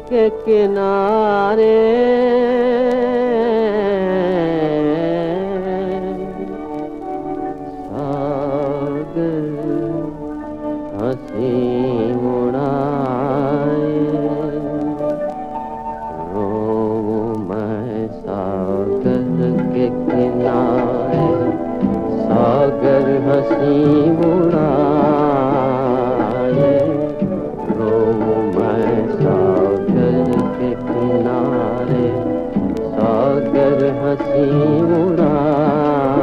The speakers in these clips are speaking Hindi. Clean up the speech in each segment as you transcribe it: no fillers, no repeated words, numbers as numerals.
के किनारे सागर हंसी मुड़ाए, रोऊं मैं सागर के किनारे, सागर हंसी मुड़ाए, रोऊं मैं सागर के किनारे, सागर हंसी मुड़ाए।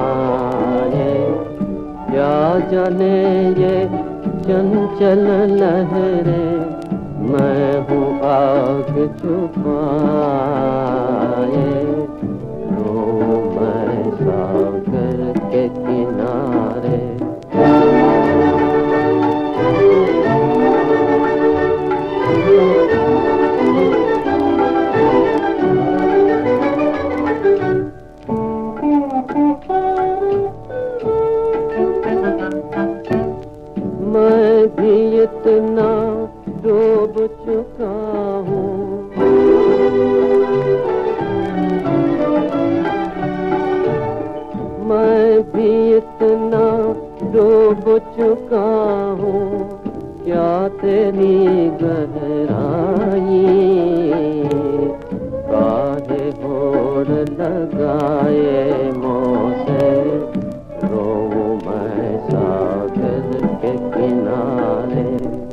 क्या जाने ये चंचल लहरें, मैं हूँ आग छुपाए, रोऊं मैं सागर के किनारे। मैं भी इतना डूब चुका हूँ, मैं भी इतना डूब चुका हूँ, क्या तेरी गहराई काहे होड़ लगाए मोसे, रोऊं मैं सागर के किनारे।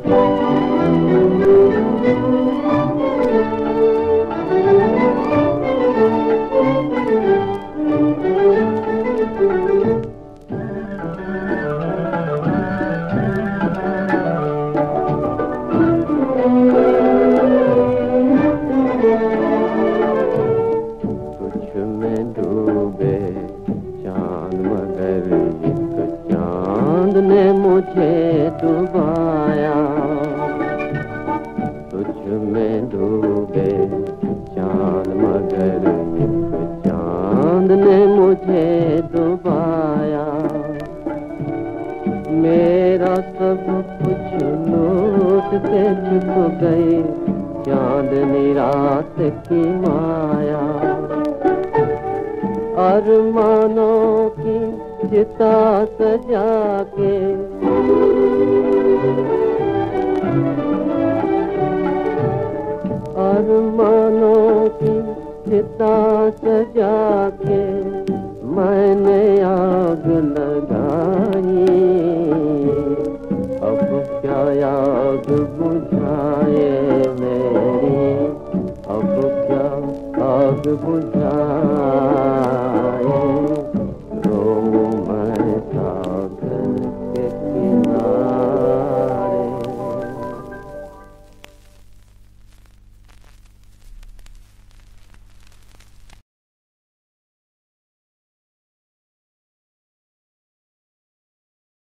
कुछ में डूबे चांद मगर एक चांद ने मुझे डुबाया, कुछ में डूबे चांद मगर एक चांद ने मुझे डुबाया। मेरा सब कुछ लूट के चुक गई चांदनी रात की माया, अरमानों की चिता सजा के, अरमानों की चिता सजा के मैंने आग लगाई, अब क्या आग बुझाए मेरी, अब क्या आग बुझाए।